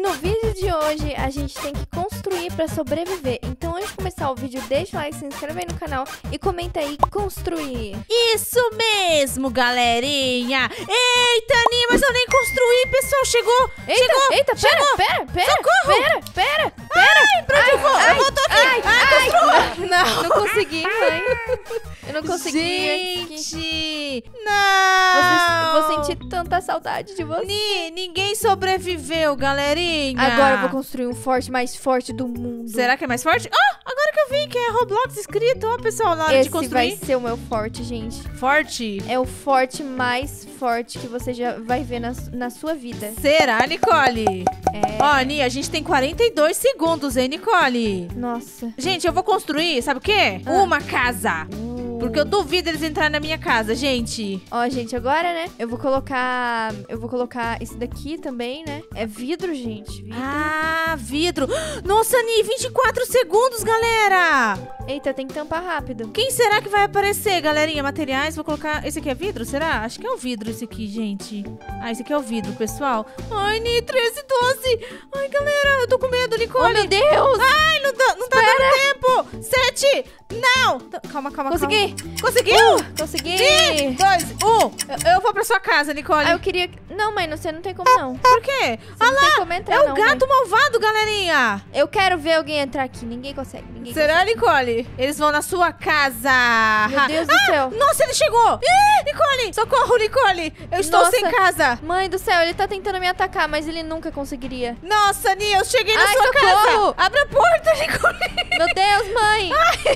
no vídeo de hoje a gente tem que construir pra sobreviver. Então antes de começar o vídeo, deixa o like, se inscreve aí no canal e comenta aí construir. Isso mesmo, galerinha. Eita, Ni, mas eu nem construí, pessoal. Chegou. Eita, chegou. pera. Socorro. Pera. Ai, pra onde eu vou? Eu vou, tô aqui. Não consegui, mãe. Eu não consegui. Gente, não. Vou sentir tanta saudade de você. Ni, ninguém sobreviveu, galerinha. Agora eu vou construir um forte mais forte do mundo. Será que é mais forte? Agora que eu vi que é Roblox escrito. Ó, pessoal, na hora de construir. Esse vai ser o meu forte, gente. Forte? É o forte mais forte que você já vai ver na sua vida. Será, Nicole? É. Ó, Ni, a gente tem 42 segundos, hein, Nicole? Nossa. Gente, eu vou construir, sabe o quê? Uma casa. Porque eu duvido eles entrarem na minha casa, gente. Ó, gente, agora, né? Eu vou colocar esse daqui também, né? É vidro, gente. Vidro. Ah, vidro. Nossa, Ni, 24 segundos, galera. Eita, tem que tampar rápido. Quem será que vai aparecer, galerinha? Materiais, vou colocar... Esse aqui é vidro, será? Acho que é o vidro esse aqui, gente. Ah, esse aqui é o vidro, pessoal. Ai, Ni, 13, 12. Ai, galera, eu tô com medo, Nicole. Oh, meu Deus. Ai, não tá dando tempo. 7. Não. Calma. Consegui. Conseguiu? Consegui. 3, 2, 1. Eu vou pra sua casa, Nicole. Ah, eu queria... Não, mãe, você não tem como não. Por quê? Você não tem como entrar, é o não, gato mãe. malvado, galerinha. Eu quero ver alguém entrar aqui. Ninguém consegue. Será, Nicole? Eles vão na sua casa. Meu Deus do céu. Nossa, ele chegou. Ih, Nicole. Socorro, Nicole. Eu estou sem casa. Mãe do céu, ele tá tentando me atacar, mas ele nunca conseguiria. Nossa, Ni, eu cheguei na sua socorro. casa. Abre a porta, Nicole. Meu Deus, mãe.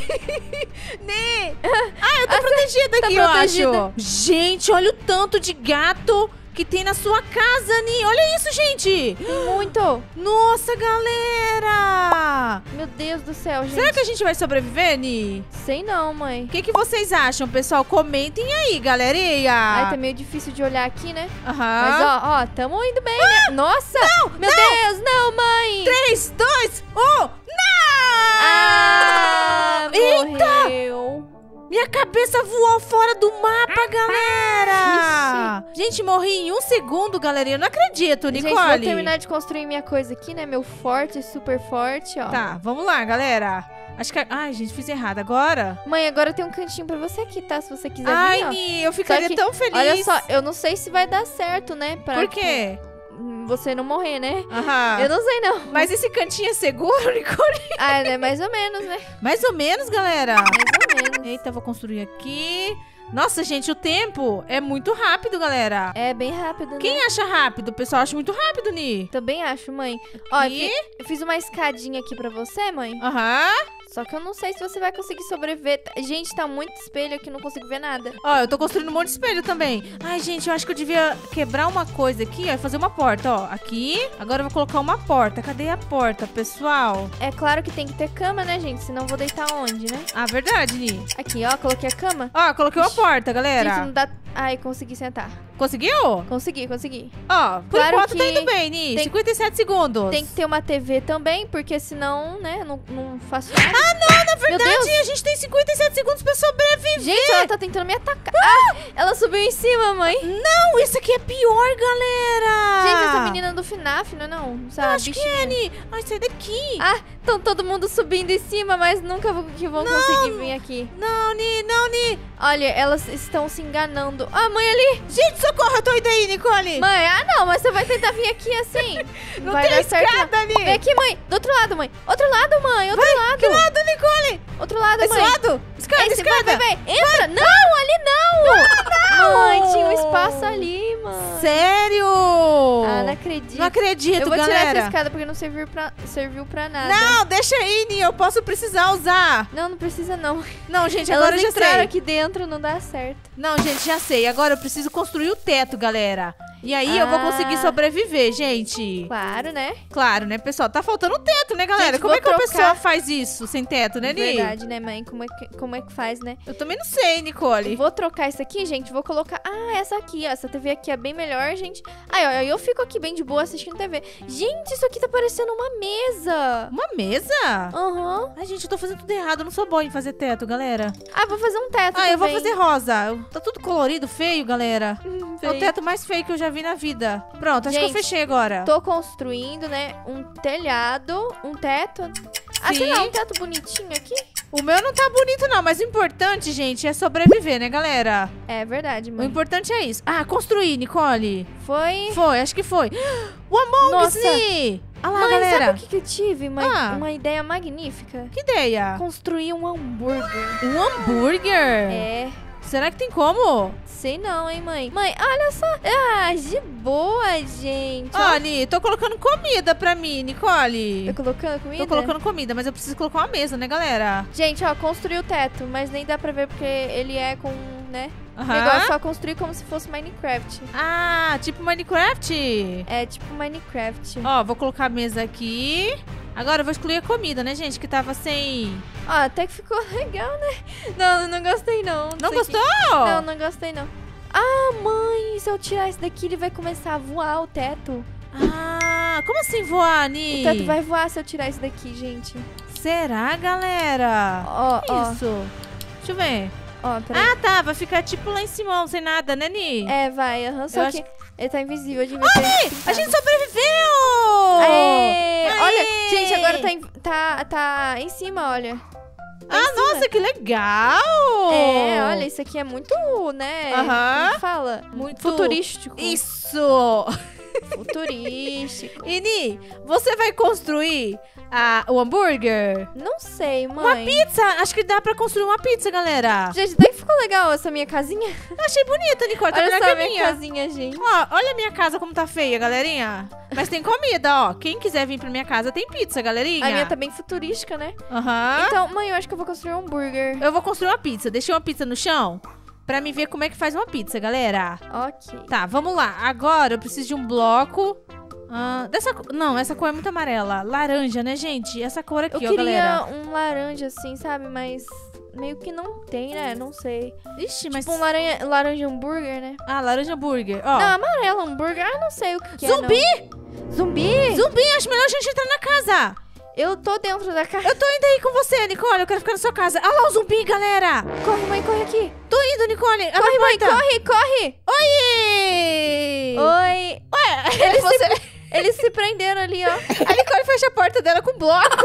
Ni. Eu tô protegida aqui, eu acho. Gente, olha o tanto de gato que tem na sua casa, Ni. Olha isso, gente. Tem muito. Nossa, galera. Meu Deus do céu, gente. Será que a gente vai sobreviver, Ni? Sei não, mãe. O que vocês acham, pessoal? Comentem aí, galerinha. Ai, tá meio difícil de olhar aqui, né? Aham. Mas, ó, tamo indo bem, né? Nossa! Meu Deus, não, mãe! 3, 2, 1. Não! Eita! Morreu. Minha cabeça voou fora do mapa, galera! Gente, morri em 1 segundo, galerinha. Eu não acredito, Nicole. Gente, vou terminar de construir minha coisa aqui, né? Meu forte, super forte, ó. Tá, vamos lá, galera. Acho que... Ai, gente, fiz errado. Agora? Mãe, agora tem um cantinho pra você aqui, tá? Se você quiser Ai, vir, ó. Ni, eu ficaria tão feliz. Olha só, eu não sei se vai dar certo, né? Por quê? Você não morrer, né? Aham. Eu não sei, não. Mas esse cantinho é seguro, Nicole? Ah, né? Mais ou menos, né? Mais ou menos, galera. Mais ou menos. Eita, vou construir aqui. Nossa, gente, o tempo é muito rápido, galera. É bem rápido, né? Quem acha rápido? O pessoal acha muito rápido, Ni. Também acho, mãe. Ó, eu fiz uma escadinha aqui pra você, mãe. Aham. Só que eu não sei se você vai conseguir sobreviver. Gente, tá muito espelho aqui, não consigo ver nada. Ó, eu tô construindo um monte de espelho também. Ai, gente, eu acho que eu devia quebrar uma coisa aqui, ó, e fazer uma porta, ó. Aqui. Agora eu vou colocar uma porta. Cadê a porta, pessoal? É claro que tem que ter cama, né, gente? Senão eu vou deitar onde, né? Ah, verdade, Ni. Aqui, ó, coloquei a cama. Ó, coloquei uma porta, galera. Gente, não dá... Ai, consegui sentar. Conseguiu? Consegui. Ó, por Claro enquanto que tá indo bem, Ni. tem- 57 segundos. Tem que ter uma TV também, porque senão, né, não faço nada. Ah, não, na Meu verdade, Deus. a gente tem 57 segundos pra sobreviver. Gente, ela tá tentando me atacar. Ah, ela subiu em cima, mãe. Não, isso aqui é pior, galera. Gente, essa menina do FNAF, não é não? Eu Sabe, acho que é, Ni. Ai, sai daqui. Ah, estão todo mundo subindo em cima, mas nunca que vão conseguir vir aqui. Não, Ni. Olha, elas estão se enganando. Ah, mãe ali. Gente, socorro, eu tô indo aí, Nicole. Mãe, não, mas você vai tentar vir aqui assim. Não vai tem dar certo. escada ali. Vem aqui, mãe. Do outro lado, mãe. Outro lado, mãe. Outro lado. Que lado, Nicole? Outro lado, Esse mãe. lado? Escada, Esse, escada. vai. Entra. Não, ali não. Mãe, tinha um espaço ali, mãe. Sério? Ah, não acredito. Não acredito, Eu vou tirar galera. essa escada porque não serviu pra nada. Não, deixa aí, Ni. Eu posso precisar usar. Não precisa não. Não, gente, Elas agora eu já entraram sei. aqui dentro, não dá certo. Não, gente, já sei. Agora eu preciso construir o teto, galera. E aí eu vou conseguir sobreviver, gente. Claro, né? Claro, né, pessoal? Tá faltando um teto, né, galera? Gente, Como é vou que a trocar. pessoa faz isso sem teto, né, Ni? Verdade, né, mãe? Como é que faz, né? Eu também não sei, Nicole. Vou trocar isso aqui, gente. Vou colocar... Ah, essa aqui, ó. Essa TV aqui é bem melhor, gente. Aí, ó, eu fico aqui bem de boa assistindo TV. Gente, isso aqui tá parecendo uma mesa. Uma mesa? Aham. Ai, gente, eu tô fazendo tudo errado. Eu não sou boa em fazer teto, galera. Ah, vou fazer um teto Ah, eu vou também. fazer rosa. Tá tudo colorido, feio, galera. É o feio. teto mais feio que eu já já vi na vida. Pronto, acho que eu Gente, fechei agora. Tô construindo, né, um telhado, um teto. Ah, sei lá, um teto bonitinho aqui. O meu não tá bonito, não, mas o importante, gente, é sobreviver, né, galera? É verdade, O mãe. importante é isso. Ah, construir, Nicole. Foi... Foi, acho que foi. O Among Nossa. Us! Olha lá, Mãe, galera. sabe o que eu tive? Ah. Uma ideia magnífica. Que ideia? Construir um hambúrguer. Um hambúrguer? É... Será que tem como? Sei não, hein, mãe. Mãe, olha só. Ah, de boa, gente. Ó, Ni, tô colocando comida pra mim, Nicole. Tô colocando comida? Tô colocando comida, mas eu preciso colocar uma mesa, né, galera? Gente, ó, construí o teto, mas nem dá pra ver porque ele é com, né? Aham. Negócio só construir como se fosse Minecraft. Ah, tipo Minecraft? É tipo Minecraft. Ó, vou colocar a mesa aqui. Agora eu vou excluir a comida, né, gente? Que tava sem... Ó, até que ficou legal, né? Não gostei não. Não sei que- gostou? Não gostei não. Ah, mãe, se eu tirar isso daqui, ele vai começar a voar o teto. Ah, como assim voar, O Ni? teto vai voar se eu tirar isso daqui, gente. Será, galera? Ó, ó, Isso. Deixa eu ver. ó, peraí. Ah, tá. Vai ficar tipo lá em cima, sem nada, né, Ni? É, vai, só Eu que acho ele tá invisível. A gente vai ter que A pintar. gente sobreviveu! Aê! Aê! Olha, gente, agora tá em cima, olha. Tá em Ah, cima. nossa, que legal! É, olha, isso aqui é muito, né? Aham. Como que fala? Muito Futurístico. Isso! Futurístico. E, Ni, você vai construir o hambúrguer? Não sei, Uma mãe. pizza! Acho que dá pra construir uma pizza, galera. Gente, até que ficou legal essa minha casinha. Eu achei bonita, Nicole. Tá Olha melhor só que a a minha minha. casinha, gente. Ó, olha a minha casa como tá feia, galerinha. Mas tem comida, ó. Quem quiser vir pra minha casa, tem pizza, galerinha. A minha tá bem futurística, né? Aham. Então, mãe, eu acho que eu vou construir um hambúrguer. Eu vou construir uma pizza. Deixei uma pizza no chão pra me ver como é que faz uma pizza, galera. Ok. Tá, vamos lá. Agora eu preciso de um bloco. Não, essa cor é muito amarela. Laranja, né, gente? Essa cor aqui, Eu ó, queria galera. um laranja assim, sabe? Mas meio que não tem, né? Não sei. Ixi, mas... Tipo um laranja hambúrguer, né? Ah, laranja hambúrguer. Ó. Não, amarelo hambúrguer. Ah, não sei o que Zumbi! é, não. Zumbi? Zumbi, acho melhor a gente entrar na casa. Eu tô dentro da casa. Eu tô indo aí com você, Nicole. Eu quero ficar na sua casa. Olha lá o zumbi, galera. Corre, mãe, corre aqui. Tô indo, Nicole. Abre Corre, a mãe, porta. corre, corre. Oi! Oi. Ué, Eles se prenderam ali, ó. A Nicole fecha a porta dela com bloco.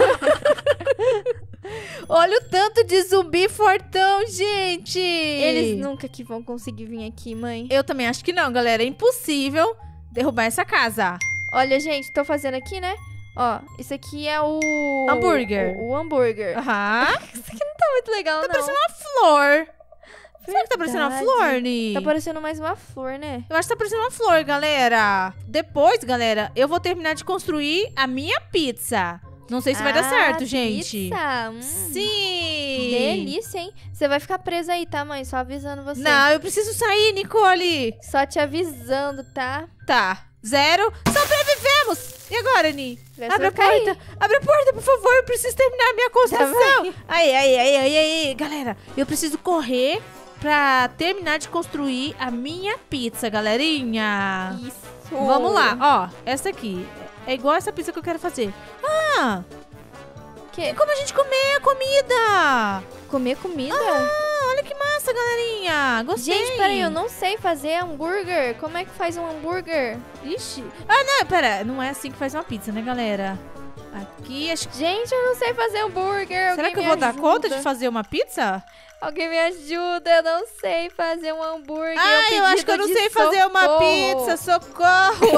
Olha o tanto de zumbi fortão, gente. Eles nunca que vão conseguir vir aqui, mãe. Eu também acho que não, galera. É impossível derrubar essa casa. Olha, gente, tô fazendo aqui, né? Ó, isso aqui é o... Hambúrguer. O hambúrguer. Aham. Isso aqui não tá muito legal, Tá não. parecendo uma flor. Será que tá parecendo uma Verdade. flor, Ni? Tá parecendo mais uma flor, né? Eu acho que tá parecendo uma flor, galera. Depois, galera, eu vou terminar de construir a minha pizza. Não sei se vai dar certo, gente. Pizza. Sim. Delícia, hein? Você vai ficar presa aí, tá, mãe? Só avisando você. Não, eu preciso sair, Nicole. Só te avisando, tá? Tá. 0. Sobrevivemos. E agora, Ni? Parece Abre a que vai cair. porta. Abre a porta, por favor. Eu preciso terminar a minha construção. Aí. Galera, eu preciso correr pra terminar de construir a minha pizza, galerinha. Isso. Vamos lá. Ó, essa aqui. É igual essa pizza que eu quero fazer. Ah, Que? tem como a gente comer a comida. Comer comida? Ah, olha que massa, galerinha. Gostei. Gente, peraí, eu não sei fazer hambúrguer. Como é que faz um hambúrguer? Ixi. Ah, não, pera. Não é assim que faz uma pizza, né, galera? Aqui, acho que... Gente, eu não sei fazer hambúrguer. Será Alguém que eu me vou dar ajuda? conta de fazer uma pizza? Alguém me ajuda, eu não sei fazer um hambúrguer. Ah, eu acho que eu não sei fazer uma pizza. Socorro.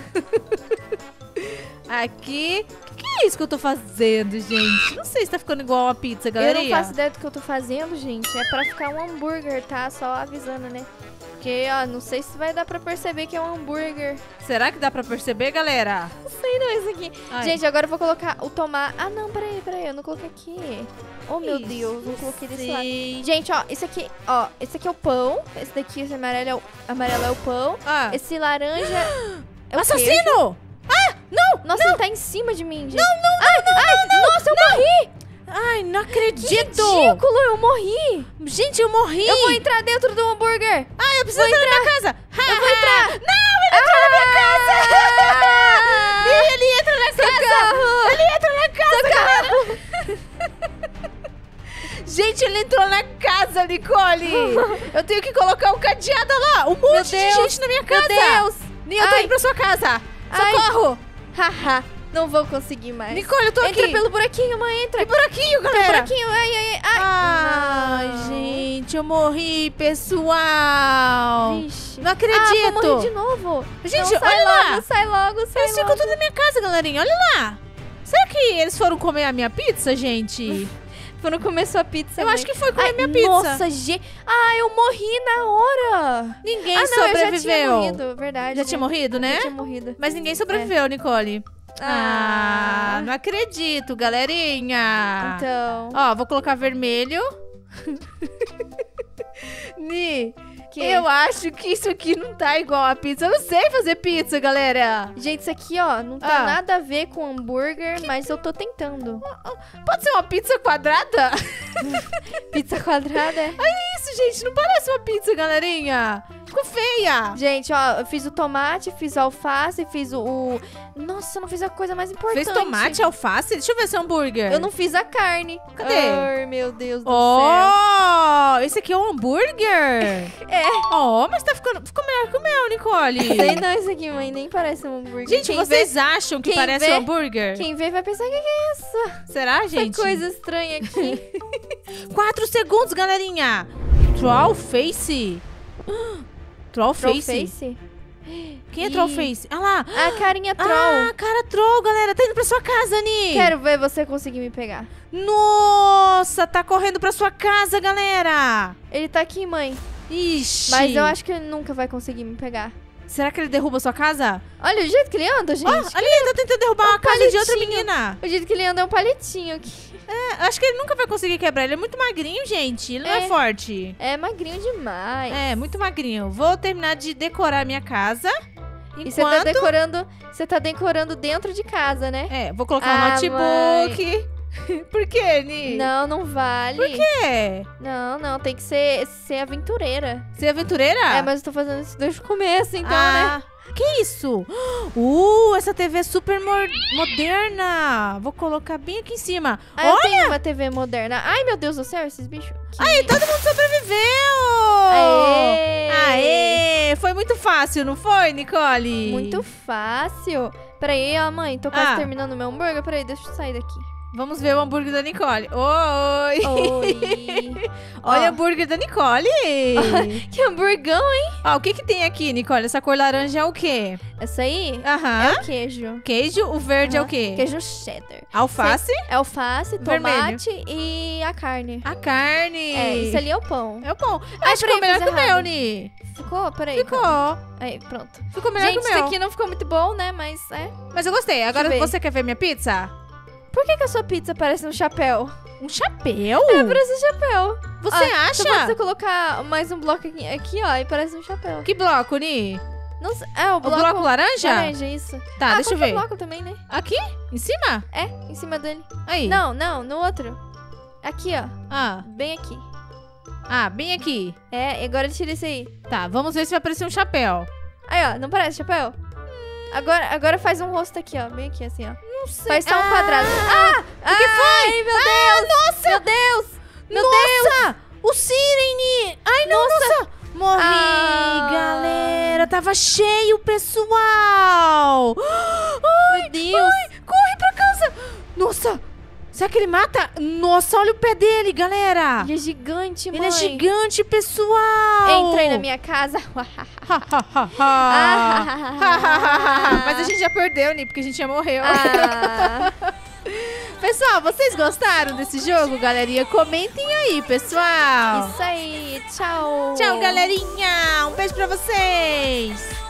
Aqui. O que é isso que eu tô fazendo, gente? Não sei se tá ficando igual uma pizza, Eu galera. não faço ideia do que eu tô fazendo, gente. É pra ficar um hambúrguer, tá? Só avisando, né? Porque, ó, não sei se vai dar pra perceber que é um hambúrguer. Será que dá pra perceber, galera? Não sei não, isso aqui. Ai. Gente, agora eu vou colocar o tomate. Ah, não, peraí. Eu não coloquei aqui. Oh, meu Isso, Deus, não coloquei desse lado. sei. Gente, ó, esse aqui é o pão. Esse daqui, esse amarelo é o pão. Ah. Esse laranja é o queijo. Assassino! Ah, não! Nossa, ele tá em cima de mim, gente. Não. Nossa, eu morri! Ai, não acredito! Ridículo, eu morri! Gente, eu morri! Eu vou entrar dentro do hambúrguer! Ai, eu preciso entrar na minha casa! Eu vou entrar! Não, ele entrou na minha casa! Ele entra na casa! Socorro! Ele entra na casa, galera! Gente, Gente, ele entrou na casa, Nicole. Eu tenho que colocar o cadeado lá. Um monte de gente na minha casa. Meu Deus. Ni, eu tô indo pra sua casa. Socorro. Haha, não vou conseguir mais. Nicole, eu tô aqui. Entra pelo buraquinho, mãe, entra. Que buraquinho, Pelo galera. buraquinho, ai. Ai, Não. gente, eu morri, pessoal. Vixe. Não acredito. Vou morrer de novo. Gente, não, sai olha lá. logo, sai logo. Eles ficam tudo na minha casa, galerinha. Olha lá. Será que eles foram comer a minha pizza, gente? Quando começou a pizza. Eu mãe. acho que foi comer Ai, minha pizza. Nossa, gente. Eu morri na hora. Ninguém não, sobreviveu. eu já tinha morrido, verdade. Já tinha morrido, né? Já tinha morrido. Mas ninguém sobreviveu, Nicole. Não acredito, galerinha. Então. Ó, vou colocar vermelho. Ni, Que? eu acho que isso aqui não tá igual a pizza. Eu não sei fazer pizza, galera. Gente, isso aqui, ó, não tem nada a ver com hambúrguer, mas eu tô tentando. Pode ser uma pizza quadrada? Pizza quadrada é? Isso, gente, não parece uma pizza, galerinha. Ficou feia. Gente, ó, eu fiz o tomate, fiz o alface, fiz o... Nossa, eu não fiz a coisa mais importante. Fez tomate, alface? Deixa eu ver se é hambúrguer. Eu não fiz a carne. Cadê? Ai, meu Deus do céu. Oh, esse aqui é um hambúrguer? É. Oh, mas ficou melhor que o meu, Nicole. Sei não, isso aqui, mãe, nem parece um hambúrguer. Gente, Quem vocês acham que quem parece vê- um hambúrguer? Quem vê vai pensar, o que é essa? Será, gente? Essa coisa estranha aqui. 4 segundos, galerinha. Troll face. Troll face? Trollface? Quem é Ih. troll face? Ah lá. A carinha troll. Ah, cara troll, galera. Tá indo pra sua casa, Ni. Quero ver você conseguir me pegar. Nossa, tá correndo pra sua casa, galera. Ele tá aqui, mãe. Ixi. Mas eu acho que ele nunca vai conseguir me pegar. Será que ele derruba a sua casa? Olha o jeito que ele anda, gente. Ó, ali, ele tá tentando derrubar a casa de outra palitinho. menina. O jeito que ele anda é um palitinho aqui. Acho que ele nunca vai conseguir quebrar. Ele é muito magrinho, gente. Ele não é forte. É magrinho demais. É, muito magrinho. Vou terminar de decorar a minha casa. E você tá decorando. Você tá decorando dentro de casa, né? É, vou colocar um notebook. Por quê, Ni? Não, não vale. Por quê? Não, tem que ser aventureira. Você é aventureira? É, mas eu tô fazendo isso desde o começo, então, né? Que isso? Essa TV é super moderna. Vou colocar bem aqui em cima. Eu tenho uma TV moderna. Ai, meu Deus do céu, esses bichos. Aí, todo mundo sobreviveu! Aê! Aê! Foi muito fácil, não foi, Nicole? Muito fácil. Peraí, ó, mãe, tô quase terminando o meu hambúrguer. Peraí, deixa eu sair daqui. Vamos ver o hambúrguer da Nicole. Oi! Oi! Olha o hambúrguer da Nicole! Que hamburgão, hein? Ó, o que tem aqui, Nicole? Essa cor laranja é o quê? Essa aí Aham. é o queijo. Queijo, o verde é o quê? Queijo cheddar. Alface? É alface, tomate e a carne. A carne. É, isso ali é o pão. É o pão. Ai, Acho que ficou peraí, melhor fiz que o meu, errado. Ni. Ficou? Peraí. Ficou. Aí, pronto. Ficou melhor Gente, que o meu. isso aqui não ficou muito bom, né? Mas Mas eu gostei. Agora ver. você quer ver minha pizza? Por que a sua pizza parece um chapéu? Um chapéu? Parece um chapéu. Você Só acha? você colocar mais um bloco aqui, ó, e parece um chapéu. Que bloco, Ni? Não sei. É, o O bloco, bloco laranja? laranja, isso. Tá, deixa eu qualquer ver. bloco também, né? Aqui? Em cima? É, em cima dele. Aí. Não, no outro. Aqui, ó. Ah, Bem aqui. bem aqui. É, e agora tira esse aí. Tá, vamos ver se vai aparecer um chapéu. Aí, ó, não parece chapéu? Agora faz um rosto aqui, ó. Bem aqui, assim, ó. Não sei. Faz só um quadrado. O que foi? Ai, meu Deus! Nossa! Meu Deus! Meu Nossa! O Sirene! Ai, não, nossa! Morri, galera. Tava cheio, pessoal. Ai, Meu Deus! corre pra casa. Nossa! Será que ele mata? Nossa, olha o pé dele, galera. Ele é gigante, mãe. Ele é gigante, pessoal. Entra aí na minha casa. Mas a gente já perdeu, Ni, porque a gente já morreu. Ah. Pessoal, vocês gostaram desse jogo, galerinha? Comentem aí, pessoal. Isso aí. Tchau. Tchau, galerinha. Um beijo pra vocês.